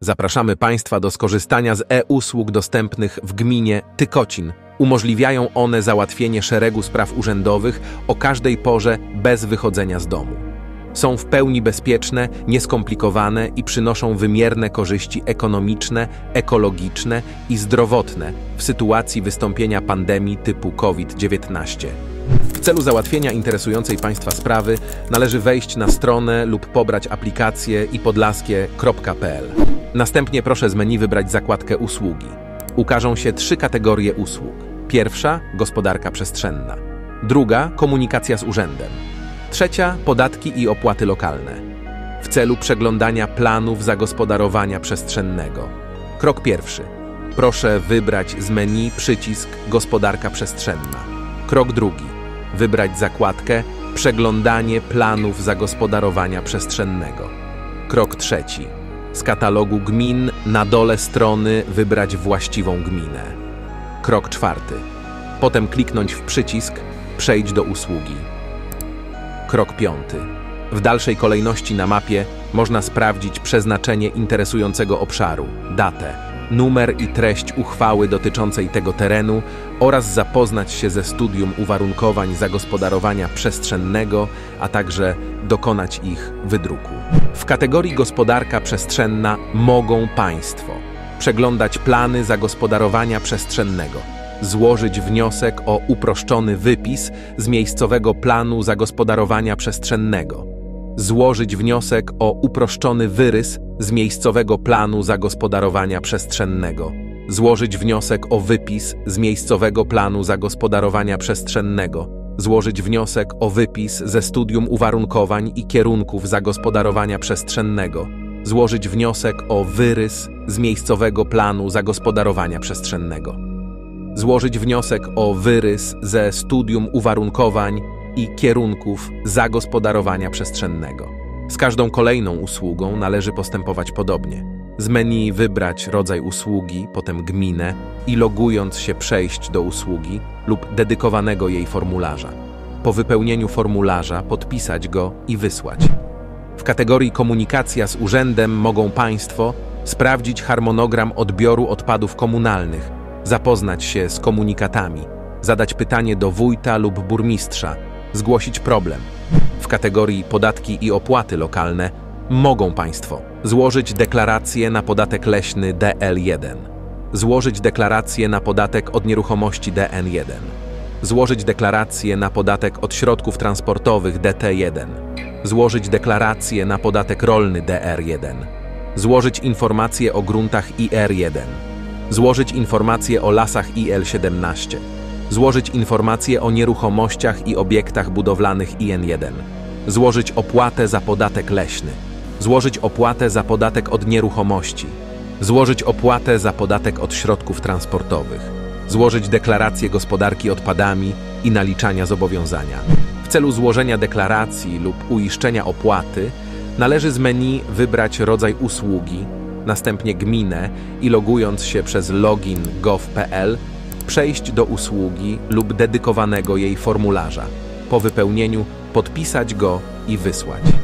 Zapraszamy Państwa do skorzystania z e-usług dostępnych w gminie Tykocin. Umożliwiają one załatwienie szeregu spraw urzędowych o każdej porze bez wychodzenia z domu. Są w pełni bezpieczne, nieskomplikowane i przynoszą wymierne korzyści ekonomiczne, ekologiczne i zdrowotne w sytuacji wystąpienia pandemii typu COVID-19. W celu załatwienia interesującej Państwa sprawy należy wejść na stronę lub pobrać aplikację ipodlaskie.pl. Następnie proszę z menu wybrać zakładkę Usługi. Ukażą się 3 kategorie usług. Pierwsza – gospodarka przestrzenna. Druga – komunikacja z urzędem. Trzecia – podatki i opłaty lokalne. W celu przeglądania planów zagospodarowania przestrzennego. Krok pierwszy. Proszę wybrać z menu przycisk Gospodarka przestrzenna. Krok drugi. Wybrać zakładkę Przeglądanie planów zagospodarowania przestrzennego. Krok trzeci. Z katalogu gmin na dole strony wybrać właściwą gminę. Krok czwarty. Potem kliknąć w przycisk Przejdź do usługi. Krok piąty. W dalszej kolejności na mapie można sprawdzić przeznaczenie interesującego obszaru, datę, numer i treść uchwały dotyczącej tego terenu oraz zapoznać się ze studium uwarunkowań zagospodarowania przestrzennego, a także dokonać ich wydruku. W kategorii Gospodarka przestrzenna mogą Państwo przeglądać plany zagospodarowania przestrzennego, złożyć wniosek o uproszczony wypis z miejscowego planu zagospodarowania przestrzennego, złożyć wniosek o uproszczony wyrys z miejscowego planu zagospodarowania przestrzennego, złożyć wniosek o wypis z miejscowego planu zagospodarowania przestrzennego, złożyć wniosek o wypis ze studium uwarunkowań i kierunków zagospodarowania przestrzennego, złożyć wniosek o wyrys z miejscowego planu zagospodarowania przestrzennego, złożyć wniosek o wyrys ze studium uwarunkowań i kierunków zagospodarowania przestrzennego. Z każdą kolejną usługą należy postępować podobnie. Z menu wybrać rodzaj usługi, potem gminę i logując się przejść do usługi lub dedykowanego jej formularza. Po wypełnieniu formularza podpisać go i wysłać. W kategorii Komunikacja z urzędem mogą Państwo sprawdzić harmonogram odbioru odpadów komunalnych, zapoznać się z komunikatami, zadać pytanie do wójta lub burmistrza, zgłosić problem. W kategorii Podatki i opłaty lokalne mogą Państwo złożyć deklarację na podatek leśny DL1, złożyć deklarację na podatek od nieruchomości DN1, złożyć deklarację na podatek od środków transportowych DT1, złożyć deklarację na podatek rolny DR1, złożyć informację o gruntach IR1, złożyć informację o lasach IL17, złożyć informację o nieruchomościach i obiektach budowlanych IN1, złożyć opłatę za podatek leśny, złożyć opłatę za podatek od nieruchomości, złożyć opłatę za podatek od środków transportowych, złożyć deklarację gospodarki odpadami i naliczania zobowiązania. W celu złożenia deklaracji lub uiszczenia opłaty należy z menu wybrać rodzaj usługi, następnie gminę i logując się przez login gov.pl przejść do usługi lub dedykowanego jej formularza. Po wypełnieniu podpisać go i wysłać.